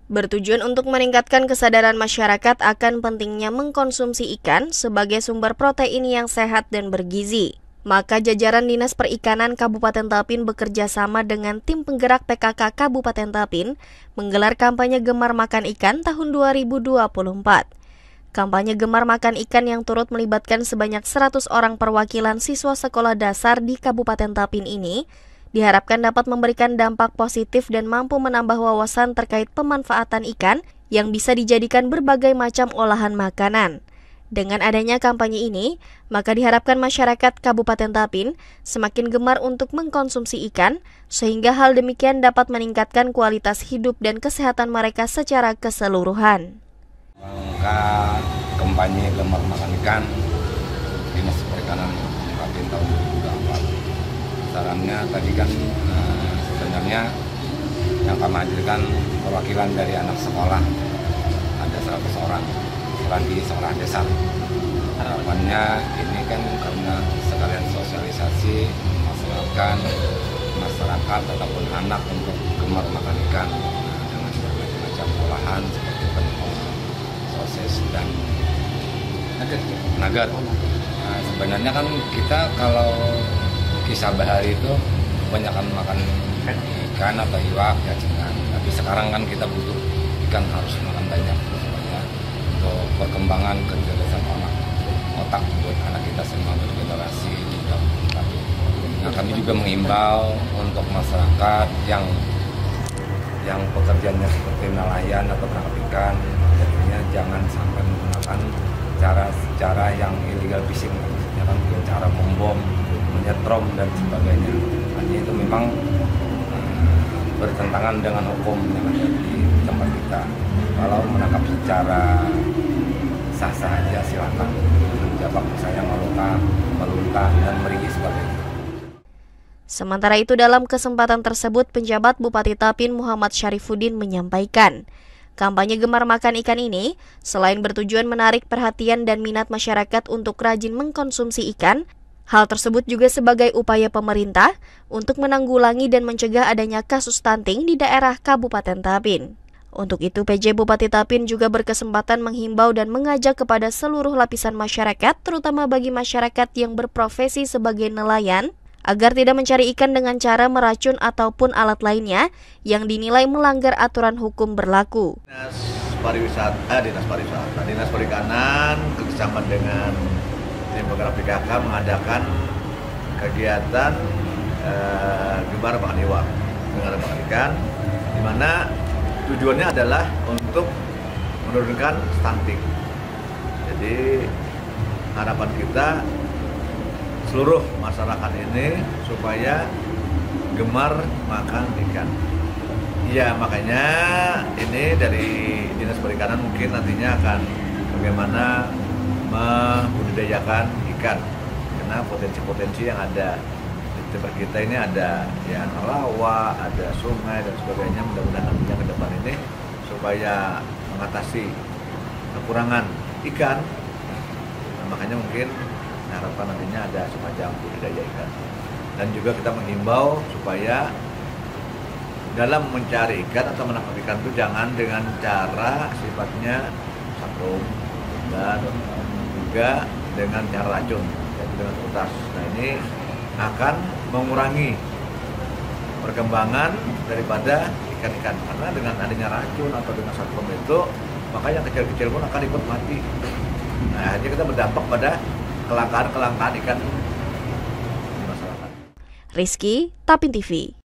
Bertujuan untuk meningkatkan kesadaran masyarakat akan pentingnya mengkonsumsi ikan sebagai sumber protein yang sehat dan bergizi. Maka jajaran Dinas Perikanan Kabupaten Tapin bekerja sama dengan tim penggerak PKK Kabupaten Tapin menggelar kampanye Gemar Makan Ikan tahun 2024. Kampanye Gemar Makan Ikan yang turut melibatkan sebanyak 100 orang perwakilan siswa sekolah dasar di Kabupaten Tapin ini diharapkan dapat memberikan dampak positif dan mampu menambah wawasan terkait pemanfaatan ikan yang bisa dijadikan berbagai macam olahan makanan. Dengan adanya kampanye ini, maka diharapkan masyarakat Kabupaten Tapin semakin gemar untuk mengkonsumsi ikan, sehingga hal demikian dapat meningkatkan kualitas hidup dan kesehatan mereka secara keseluruhan. Angka kampanye Gemar Makan Ikan Dinas Perikanan Tapin tahun 2024. Sarannya tadi kan sebenarnya yang kami hadirkan perwakilan dari anak sekolah ada 100 orang di sekolah desa. Harapannya ini kan karena sekalian sosialisasi masyarakat ataupun anak untuk gemar makan ikan dengan berbagai macam olahan seperti pentol, sosis dan nugget. Sebenarnya kan kita kalau kisah bahari itu kebanyakan makan ikan atau iwak ya jangan. Tapi sekarang kan kita butuh ikan harus makan banyak supaya untuk perkembangan kecerdasan otak buat anak kita semua bergenerasi juga. Nah, kami juga mengimbau untuk masyarakat yang pekerjaannya seperti nelayan atau penangkap ikan, jadinya jangan sampai menggunakan cara yang illegal fishing, maksudnya kan dengan cara membom, menyetrom dan sebagainya. Hanya itu memang bertentangan dengan hukum yang ada di tempat kita. Kalau menangkap secara sah-sah aja silakan, menjabak misalnya meluntang dan merigi sebagainya. Sementara itu dalam kesempatan tersebut penjabat Bupati Tapin Muhammad Syarifuddin menyampaikan, kampanye Gemar Makan Ikan ini selain bertujuan menarik perhatian dan minat masyarakat untuk rajin mengkonsumsi ikan, hal tersebut juga sebagai upaya pemerintah untuk menanggulangi dan mencegah adanya kasus stunting di daerah Kabupaten Tapin. Untuk itu, PJ Bupati Tapin juga berkesempatan menghimbau dan mengajak kepada seluruh lapisan masyarakat, terutama bagi masyarakat yang berprofesi sebagai nelayan, agar tidak mencari ikan dengan cara meracun ataupun alat lainnya yang dinilai melanggar aturan hukum berlaku. Dinas Perikanan kerjasama dengan tim penggerak PKK mengadakan kegiatan Gemar Makan Iwak, Gemar Makan Ikan, di mana tujuannya adalah untuk menurunkan stunting. Jadi harapan kita seluruh masyarakat ini supaya gemar makan ikan. Ya makanya ini dari Dinas Perikanan mungkin nantinya akan bagaimana membudidayakan ikan, karena potensi-potensi yang ada di tempat kita ini ada ya rawa, ada sungai dan sebagainya. Mudah-mudahan nantinya ke depan ini supaya mengatasi kekurangan ikan, nah, makanya mungkin harapan nantinya ada semacam budidaya ikan. Dan juga kita menghimbau supaya dalam mencari ikan atau menangkap ikan itu jangan dengan cara sifatnya santrum dan juga dengan cara racun, yaitu dengan utas. Nah ini akan mengurangi perkembangan daripada ikan-ikan, karena dengan adanya racun atau dengan santrum itu maka yang kecil-kecil pun akan ikut mati. Nah akhirnya kita berdampak pada kelangkaan ikan di masyarakat. Rizky, Tapin TV.